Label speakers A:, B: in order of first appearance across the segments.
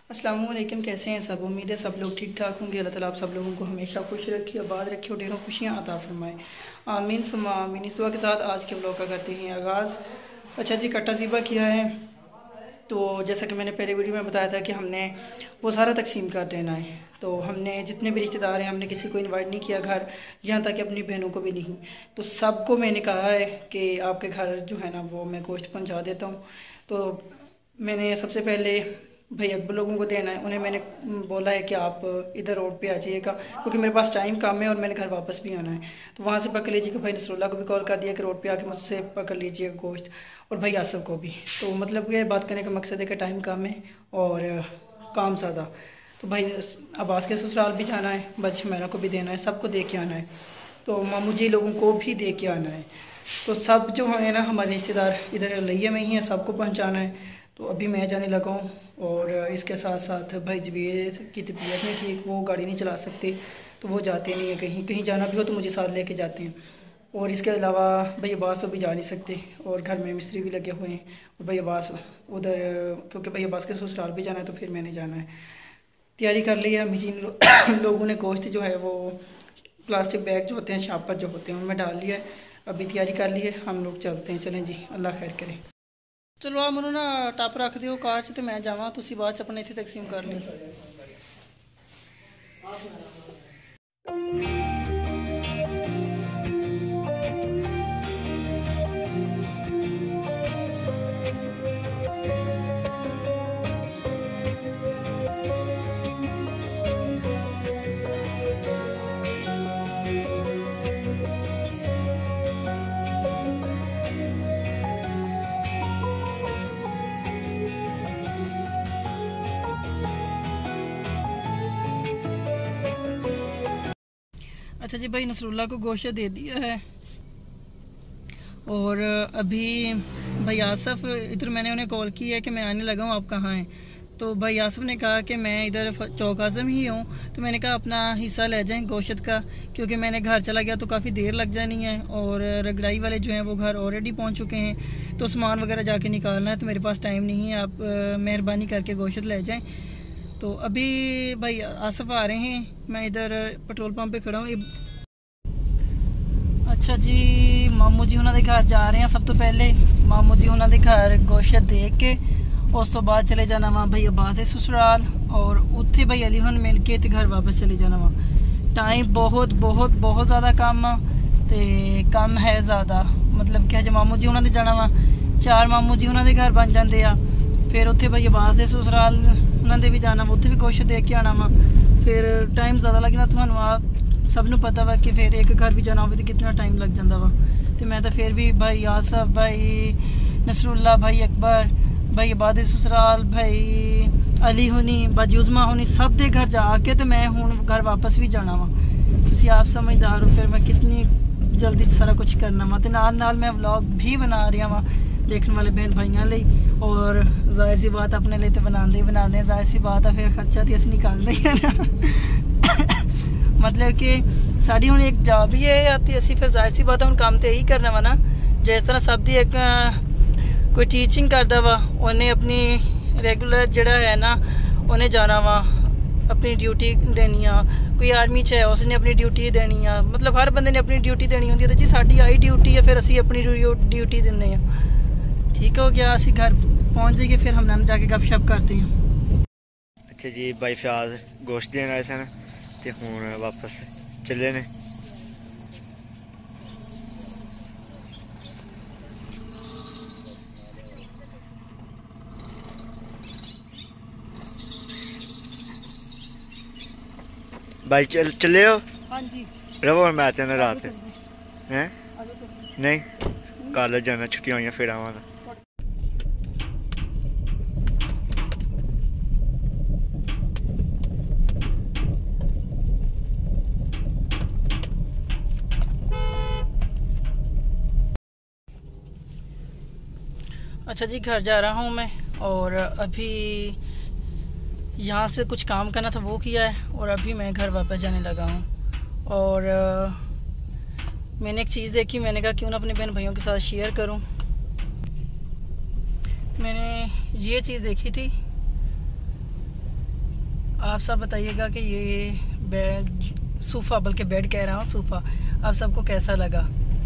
A: अस्सलाम वालेकुम। कैसे हैं सब? उम्मीद है सब लोग ठीक ठाक होंगे। अल्लाह ताला आप सब लोगों को हमेशा खुश रखे, आबाद रखे और ढेरों खुशियाँ अता फरमाए। आमीन सुम्मा आमीन। इस दुआ के साथ आज के व्लॉग का करते हैं आगाज़। अच्छा जी, कट्टा ज़िबा किया है। तो जैसा कि मैंने पहले वीडियो में बताया था कि हमने वो सारा तकसीम कर देना है। तो हमने जितने भी रिश्तेदार हैं, हमने किसी को इनवाइट नहीं किया घर, यहाँ तक कि अपनी बहनों को भी नहीं। तो सबको मैंने कहा है कि आपके घर जो है ना वो मैं गोश्त पहुँचा देता हूँ। तो मैंने सबसे पहले भाई अकबर लोगों को देना है। उन्हें मैंने बोला है कि आप इधर रोड पे आ जाइएगा, क्योंकि मेरे पास टाइम कम है और मैंने घर वापस भी आना है। तो वहाँ से पकड़ लीजिएगा। भाई नसरुल्लाह को भी कॉल कर दिया कि रोड पे आके मुझसे पकड़ लीजिएगा गोश्त, और भाई आसफ को भी। तो मतलब ये बात करने का मकसद है कि टाइम कम है और काम ज़्यादा। तो भाई अब्बास के ससुराल भी जाना है, बच्चे मैना को भी देना है, सबको दे के आना है। तो मामू जी लोगों को भी दे के आना है। तो सब जो है ना हमारे रिश्तेदार इधर लैया में ही हैं, सबको पहुँचाना है। तो अभी मैं जाने लगा हूँ। और इसके साथ साथ भाई जबीर की तबीयत नहीं ठीक, वो गाड़ी नहीं चला सकते, तो वो जाते नहीं हैं। कहीं कहीं जाना भी हो तो मुझे साथ लेके जाते हैं। और इसके अलावा भाई अब्बास तो भी जा नहीं सकते, और घर में मिस्त्री भी लगे हुए हैं। और भाई अब्बास उधर, क्योंकि भाई अब्बास के ससुराल भी जाना है, तो फिर मैंने जाना है। तैयारी कर ली है। अम्मी जी लोगों ने गोश्त जो है वो प्लास्टिक बैग जो होते हैं, शापर जो होते हैं, उनमें डाल लिया है। अभी तैयारी कर ली है, हम लोग चलते हैं। चलें जी, अल्लाह खैर करे। चलो आप मैनू ना टप रख दिओ कार च, तो मैं जावां, तुसीं बाद च अपने इत्थे तकसीम कर लिओ। अच्छा जी, भाई नसरुल्लाह को गोश्त दे दिया है। और अभी भाई आसफ इधर, मैंने उन्हें कॉल की है कि मैं आने लगा हूँ, आप कहाँ हैं? तो भाई आसफ ने कहा कि मैं इधर चौक आज़म ही हूँ। तो मैंने कहा अपना हिस्सा ले जाएं गोश्त का, क्योंकि मैंने घर चला गया तो काफ़ी देर लग जानी है। और रगड़ाई वाले जो हैं वो घर ऑलरेडी पहुँच चुके हैं, तो सामान वगैरह जाके निकालना है, तो मेरे पास टाइम नहीं है। आप मेहरबानी करके गोश्त ले जाएँ। तो अभी भाई आसफ आ रहे हैं, मैं इधर पेट्रोल पंप पे खड़ा हूँ। अच्छा जी, मामू जी उन्होंने घर जा रहे हैं। सब तो पहले मामू जी उन्होंने घर गोश्त दे के उस तो बाद चले जाना वहाँ भाई अब्बास के ससुराल, और उत्थे भाई अली उन्होंने मिल के तो घर वापस चले जाना वहाँ। टाइम बहुत बहुत बहुत ज़्यादा कम ते कम है ज़्यादा, मतलब कि जो मामू जी उन्होंने जाना वहाँ, 4 मामू जी उन्होंने घर बन जाते हैं। फिर उत्थे भाई अब्बास के ससुराल उन्होंने भी जाना, उत्थे भी गोश्त दे के आना वा। फिर टाइम ज़्यादा लगना, तुहानू आप सबनों पता वा कि फिर एक घर भी जाना हो तो कितना टाइम लग जाता वा। तो मैं तो फिर भी भाई आसफ, भाई नसरुल्लाह, भाई अकबर, भाई अब्बास ससुराल, भाई अली होनी, बाजी उज़मा होनी, सब दे घर जाके तो मैं हूँ घर वापस भी जाना वा। तुसीं आप समझदार हो, फिर मैं कितनी जल्दी सारा कुछ करना वा। तो नाल नाल मैं व्लॉग भी बना रही वा देखने वाले बहन भाइयों ਲਈ। और जाहिर सी बात अपने लिए तो बनाते जाहिर सी बात है, फिर खर्चा तो असं निकालना ही है ना। मतलब कि साड़ी हुण एक जॉब ही है, तो असी फिर जाहिर सी बात है हुण काम तो यही करना वा ना। जिस तरह सब दी एक कोई टीचिंग करता वा, उन्हें अपनी रेगुलर जड़ा है ना उन्हें जाना वा, अपनी ड्यूटी देनी आ। कोई आर्मी च है उसने अपनी ड्यूटी देनी आ, मतलब हर बंदे ने अपनी ड्यूटी देनी होंगी। तो जी साड़ी आई ड्यूटी है, फिर असी अपनी ड्यूटी देने। ठीक हो गया, असी घर पहुँच जाइए, फिर हम नाम जाके गपशप करते हैं।
B: अच्छा जी, भाई फयाज गोश्त देन आए सन ते हुण वापस चले ने। भाई चले हो?
A: हाँ जी,
B: रहो मैं तेन रात हैं नहीं, कॉलेज जाना, छुट्टियां हुई फिर आवांगा।
A: अच्छा जी, घर जा रहा हूँ मैं, और अभी यहाँ से कुछ काम करना था वो किया है, और अभी मैं घर वापस जाने लगा हूँ। और मैंने एक चीज़ देखी, मैंने कहा क्यों ना अपने बहन भाइयों के साथ शेयर करूं। मैंने ये चीज़ देखी थी आप सब बताइएगा कि ये बेड सोफ़ा, बल्कि बेड कह रहा हूँ, सोफ़ा, आप सबको कैसा लगा।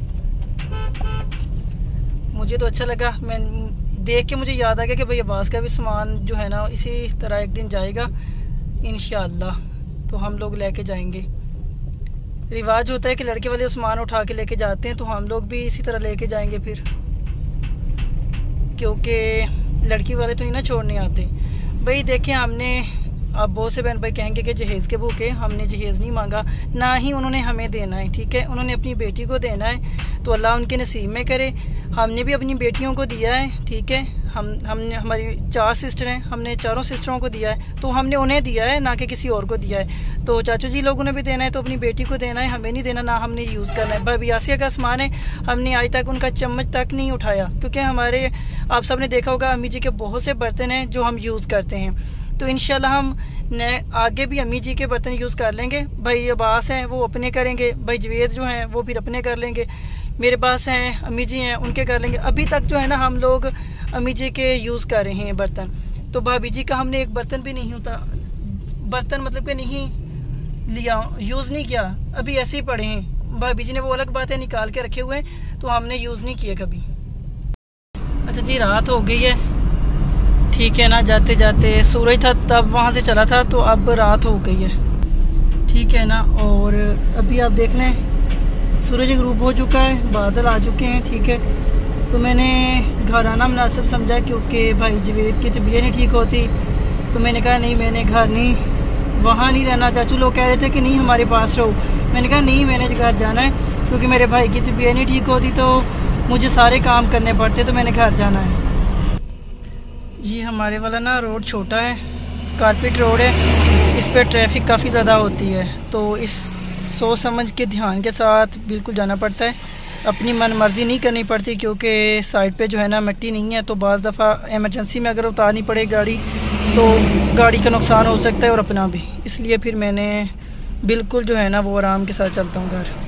A: मुझे तो अच्छा लगा। मैं देख के मुझे याद आ गया कि भाई अब्बास का भी सामान जो है ना इसी तरह एक दिन जाएगा इंशाअल्लाह, तो हम लोग लेके जाएंगे। रिवाज होता है कि लड़के वाले सामान उठा के लेके जाते हैं, तो हम लोग भी इसी तरह लेके जाएंगे फिर, क्योंकि लड़की वाले तो नहीं ना छोड़ने आते। भाई देखें, हमने अब बहुत से बहन भाई कहेंगे कि जहेज़ के भूखे, हमने जहेज़ नहीं मांगा, ना ही उन्होंने हमें देना है, ठीक है। उन्होंने अपनी बेटी को देना है, तो अल्लाह उनके नसीब में करे। हमने भी अपनी बेटियों को दिया है, ठीक है। हमने, हमारी 4 सिस्टर हैं, हमने चारों सिस्टरों को दिया है, तो हमने उन्हें दिया है, ना कि किसी और को दिया है। तो चाचू जी लोगों ने भी देना है, तो अपनी बेटी को देना है, हमें नहीं देना, ना हमने यूज़ करना है। भाभी आसिया का सामान है, हमने आज तक उनका चम्मच तक नहीं उठाया, क्योंकि हमारे, आप सब ने देखा होगा, अम्मी जी के बहुत से बर्तन हैं जो हम यूज़ करते हैं। तो इंशाल्लाह हम आगे भी अम्मी जी के बर्तन यूज़ कर लेंगे। भाई अब्बास हैं वो अपने करेंगे, भाई जवेद जो हैं वो फिर अपने कर लेंगे, मेरे पास हैं, अम्मी जी हैं उनके कर लेंगे। अभी तक जो है ना हम लोग अम्मी जी के यूज़ कर रहे हैं बर्तन। तो भाभी जी का हमने एक बर्तन भी नहीं होता, बर्तन मतलब कि नहीं लिया, यूज़ नहीं किया, अभी ऐसे ही पड़े हैं। भाभी जी ने वो अलग बात है निकाल के रखे हुए हैं, तो हमने यूज़ नहीं किए कभी। अच्छा जी, रात हो गई है, ठीक है ना। जाते जाते सूरज था तब वहाँ से चला था, तो अब रात हो गई है, ठीक है ना। और अभी आप देख लें सूरज ग्रूब हो चुका है, बादल आ चुके हैं, ठीक है। तो मैंने घर आना मुनासिब समझा, क्योंकि भाई जवेद की तबीयत नहीं ठीक होती, तो मैंने कहा नहीं, मैंने घर नहीं, वहाँ नहीं रहना। चाचू लोग कह रहे थे कि नहीं हमारे पास रहो, मैंने कहा नहीं, मैंने घर जाना है, क्योंकि मेरे भाई की तबीयत नहीं ठीक होती तो मुझे सारे काम करने पड़ते, तो मैंने घर जाना है। ये हमारे वाला ना रोड छोटा है, कारपेट रोड है, इस पर ट्रैफिक काफ़ी ज़्यादा होती है, तो इस सोच समझ के ध्यान के साथ बिल्कुल जाना पड़ता है। अपनी मन मर्ज़ी नहीं करनी पड़ती, क्योंकि साइड पे जो है ना मिट्टी नहीं है, तो बाज़ दफ़ा इमरजेंसी में अगर उतारनी पड़े गाड़ी, तो गाड़ी का नुकसान हो सकता है और अपना भी। इसलिए फिर मैंने बिल्कुल जो है ना वो आराम के साथ चलता हूँ घर।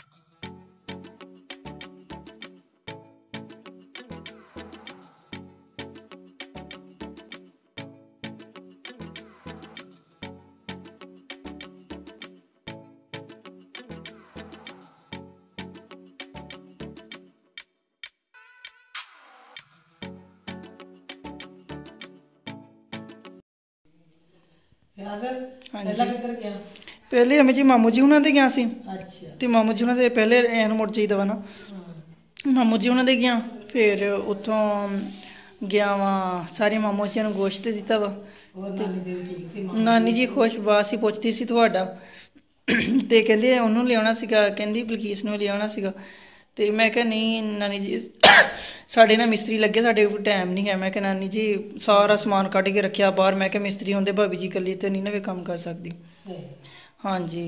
A: पहले हमें जी मामू जी उन्होंने गया सी, ते मामू जी उन्होंने पहले एन मुड़ जाइदा वा ना, मामू जी उन्होंने गया, फिर उतों गया वा सारे मामू जी ने गोश्त दिता वा। नानी जी खुश बास ही पुछदी सी तुहाडा, ते कहंदे उन्होंने लियाना सीगा, कहंदी बलकीस नूं लियाना सीगा। तो मैं क्या नहीं नानी जी साढ़े ना मिस्त्री लगे, साढ़े टाइम नहीं है। मैं क्या नानी जी सारा समान कढ़ के रखिया बाहर, मैं क्या मिस्त्री होंदे भाभी जी कली तो नहीं ना वे काम कर सकती। हाँ जी,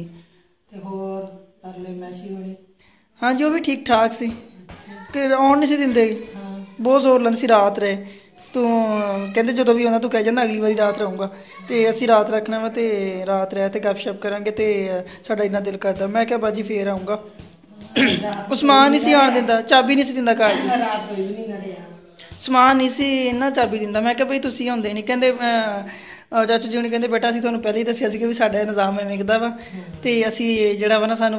A: हाँ जी वो भी ठीक ठाक सी, आउण नहीं सी दिंदे, बहुत जोर लांदे सी रात रहे। तू कहते जो भी आंदा तू कह जाना अगली बारी रात रहूँगा, तो असी रात रखना वा, तो रात रह तो गपशप करांगे, तो साडा इन्ना दिल करदा। मैं क्या बाजी फिर आऊँगा, समान नहीं सी आन दिंदा, चाबी नहीं सी दिंदा घर दी, समान नहीं सी इन्ना चाबी दिंदा। मैं क्या भाई तुसीं होंदे नहीं, कहंदे चाचू जी ने कहंदे बेटा असीं तुहानूं पहले ही दस्सिया सी कि साडा निज़ाम एवें दा वा, ते असीं जिहड़ा वा ना सानूं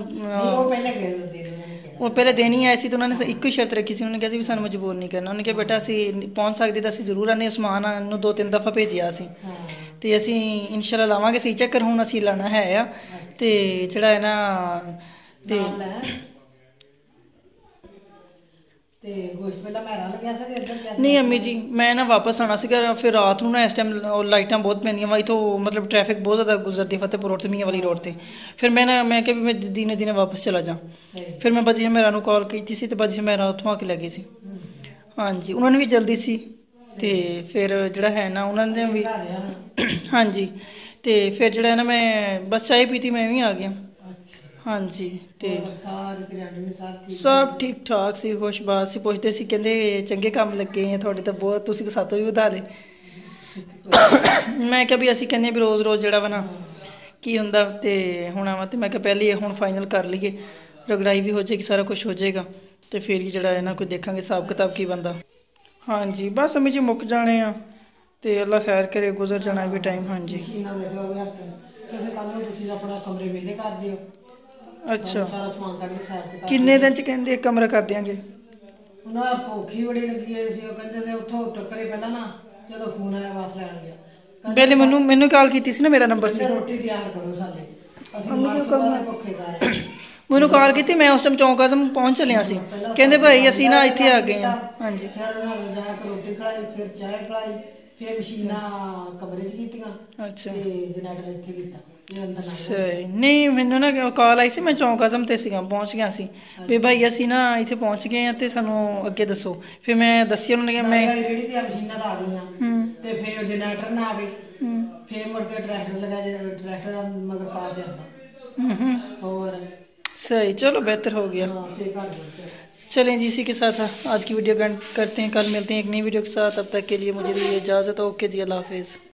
A: वो पहले देनी है ऐसी। तो उन्होंने एक ही शर्त रखी सी, उन्होंने कहा भी सानूं मजबूर नहीं करना। उन्होंने कहा बेटा असीं पहुँच सकते तो असीं जरूर आने, समान नूं 2-3 दफ़ा भेजिया असीं, ते असीं इंशाल्लाह लावांगे सी चक्कर, हुण असीं लाना है आ, ते जिहड़ा है ना ते नहीं अम्मी जी मैं ना वापस आना सीगा, फिर रात नूं ना इस टाइम लाइटां बहुत पैंदियां वा, इत्थों मतलब ट्रैफिक बहुत ज़्यादा गुजरती फतेहपुर रोड ते मियां वाली रोड ते। फिर मैं क्या भी मैं दिने दिने वापस चला जा। फिर मैं बाजी मेरा नूं कॉल की सी, तो बाजी मेरा उत्थों आके लगी सी। हाँ जी उन्होंने भी जल्दी सी, तो फिर जिहड़ा है ना उन्होंने भी हाँ जी, तो फिर जिहड़ा है ना मैं बस चाय पीती मैं भी आ गया। हाँ जी, तो सब ठीक ठाक सी, खुशबाश सी, पुछदे सी कहंदे चंगे काम लगे हैं थोड़े, तो बहुत तुसीं तो सातों भी वधा ले। मैं क्या भी असीं कहंदे भी रोज़ रोज़ जिहड़ा वा ना की हुंदा ते होना वा, ते मैं क्या पहले हुण फाइनल कर लईए, रगड़ाई भी हो जाएगी, सारा कुछ हो जाएगा, तो फिर ही जिहड़ा है ना कोई देखांगे हिसाब किताब की बनदा। हाँ जी बस अम्मी जी मुक जाने आ, ਤੇ ਅੱਲਾ ਖੈਰ ਕਰੇ, ਗੁਜ਼ਰ ਜਾਣਾ ਵੀ ਟਾਈਮ। ਹਾਂਜੀ
C: ਮਸ਼ੀਨਾਂ ਦੇ ਜੋ ਵੀ ਹੱਥ ਕਿਸੇ ਕੱਲ ਨੂੰ ਤੁਸੀਂ ਆਪਣਾ ਕਮਰੇ ਵਿਹਲੇ ਕਰ ਦਿਓ,
A: ਅੱਛਾ,
C: ਸਾਰਾ ਸਮਾਨ ਕੱਢ ਕੇ ਸਾਈਡ ਤੇ ਕਰ
A: ਕਿੰਨੇ ਦਿਨ ਚ ਕਹਿੰਦੇ ਇੱਕ ਕਮਰਾ ਕਰ ਦਿਆਂਗੇ?
C: ਉਹਨਾਂ ਭੁੱਖੀ ਬੜੀ ਲੱਗੀ ਹੋਈ ਸੀ, ਉਹ ਕਹਿੰਦੇ ਤੇ ਉੱਥੋਂ ਟੱਕਰੇ ਪਹਿਲਾਂ ਨਾ ਜਦੋਂ ਫੋਨ ਆਇਆ ਵਾਪਸ ਲੈਣ ਗਿਆ,
A: ਪਹਿਲੇ ਮੈਨੂੰ ਕਾਲ ਕੀਤੀ ਸੀ ਨਾ, ਮੇਰਾ ਨੰਬਰ ਸੀ।
C: ਕਹਿੰਦੇ ਰੋਟੀ ਤਿਆਰ ਕਰੋ ਸਾਡੇ, ਅਸੀਂ ਮਾਸੂਮਾਂ ਦੇ ਭੁੱਖੇ ਗਏ।
A: ਮੈਨੂੰ ਕਾਲ ਕੀਤੀ, ਮੈਂ ਉਸ ਟਾਈਮ ਚੌਂਕ ਆਜ਼ਮ ਪਹੁੰਚ ਚੱਲਿਆ ਸੀ। ਕਹਿੰਦੇ ਭਾਈ ਅਸੀਂ ਨਾ ਇੱਥੇ ਆ ਗਏ ਹਾਂ। ਹਾਂਜੀ,
C: ਫਿਰ ਉਹਨਾਂ ਨੂੰ ਜਾ ਕੇ ਰੋਟੀ ਖਲਾਈ, ਫਿਰ ਚਾਹ ਖਲਾਈ, ਫਿਰ ਮਸ਼ੀਨਾਂ ਕਮਰੇ 'ਚ ਕੀਤੀਆਂ
A: ਅੱਛਾ
C: ਤੇ ਜਨਰੇਟਰ ਇੱਥੇ ਕੀਤਾ, ਇਹ ਅੰਦਰ ਨਾ
A: ਸਹੀ। ਨਹੀਂ ਮੈਨੂੰ ਨਾ ਕਾਲ ਆਈ ਸੀ, ਮੈਂ ਚੌਂਕ ਆਜ਼ਮ ਤੇ ਸੀਗਾ, ਪਹੁੰਚ ਗਿਆ ਸੀ ਵੀ ਭਾਈ ਅਸੀਂ ਨਾ ਇੱਥੇ ਪਹੁੰਚ ਗਏ ਆ ਤੇ ਸਾਨੂੰ ਅੱਗੇ ਦੱਸੋ। ਫਿਰ ਮੈਂ ਦੱਸੀ ਉਹਨਾਂ ਨੇ, ਮੈਂ
C: ਰੇੜੀ ਦੀਆਂ ਮਸ਼ੀਨਾਂ ਤਾਂ ਆ ਗਈਆਂ ਤੇ ਫਿਰ ਜਨਰੇਟਰ ਨਾ ਆਵੇ, ਫਿਰ ਮੁੜ ਕੇ ट्रैक्टर लगा, ट्रैक्टर मगर पा दिया और
A: सही। चलो बेहतर हो गया। चलें जी, इसी के साथ आज की वीडियो करते हैं, कल मिलते हैं एक नई वीडियो के साथ। अब तक के लिए मुझे दीजिए इजाज़त। ओके जी, अल्लाह हाफिज़।